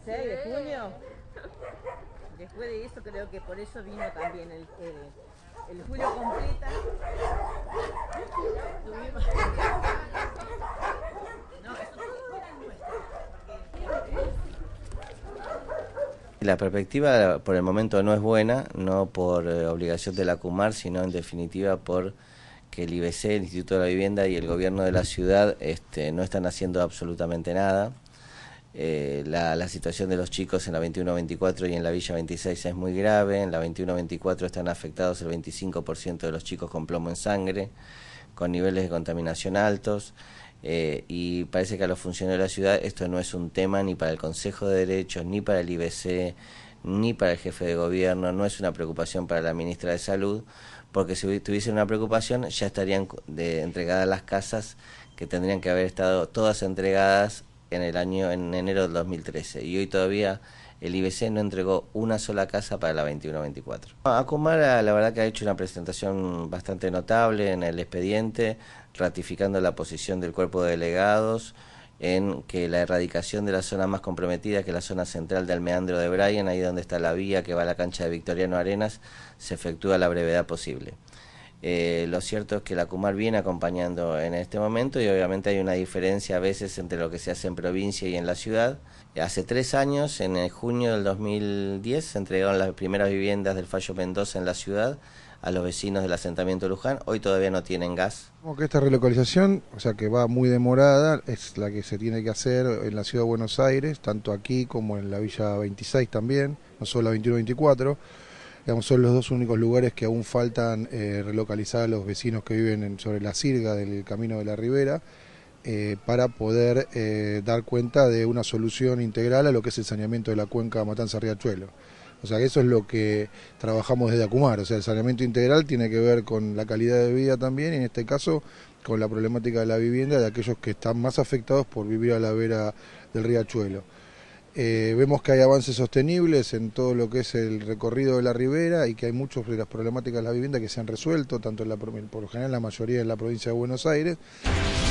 6 de junio. Después de eso creo que por eso vino también el Julio Completa. Tuvimos... No, eso La perspectiva por el momento no es buena, no por obligación de la CUMAR, sino en definitiva por que el IBC, el Instituto de la Vivienda y el gobierno de la ciudad no están haciendo absolutamente nada. La situación de los chicos en la 21-24 y en la Villa 26 es muy grave. En la 21-24 están afectados el 25% de los chicos con plomo en sangre, con niveles de contaminación altos, y parece que a los funcionarios de la ciudad esto no es un tema ni para el Consejo de Derechos, ni para el IBC, ni para el jefe de gobierno, no es una preocupación para la ministra de Salud, porque si tuviesen una preocupación ya estarían entregadas las casas que tendrían que haber estado todas entregadas en enero del 2013, y hoy todavía el IBC no entregó una sola casa para la 21-24. ACUMAR la verdad que ha hecho una presentación bastante notable en el expediente, ratificando la posición del cuerpo de delegados en que la erradicación de la zona más comprometida, que es la zona central del meandro de Bryan, ahí donde está la vía que va a la cancha de Victoriano Arenas, se efectúa a la brevedad posible. Lo cierto es que la CUMAR viene acompañando en este momento, y obviamente hay una diferencia a veces entre lo que se hace en provincia y en la ciudad. Hace 3 años, en el junio del 2010, se entregaron las primeras viviendas del Fallo Mendoza en la ciudad a los vecinos del asentamiento Luján. Hoy todavía no tienen gas. Como que esta relocalización, o sea que va muy demorada, es la que se tiene que hacer en la ciudad de Buenos Aires, tanto aquí como en la Villa 26 también, no solo la 21-24. Digamos, son los dos únicos lugares que aún faltan relocalizar a los vecinos que viven sobre la sirga del Camino de la Ribera, para poder dar cuenta de una solución integral a lo que es el saneamiento de la cuenca Matanza-Riachuelo. O sea que eso es lo que trabajamos desde ACUMAR. O sea, el saneamiento integral tiene que ver con la calidad de vida también, y en este caso con la problemática de la vivienda de aquellos que están más afectados por vivir a la vera del Riachuelo. Vemos que hay avances sostenibles en todo lo que es el recorrido de la ribera, y que hay muchas de las problemáticas de la vivienda que se han resuelto, tanto por lo general la mayoría en la provincia de Buenos Aires.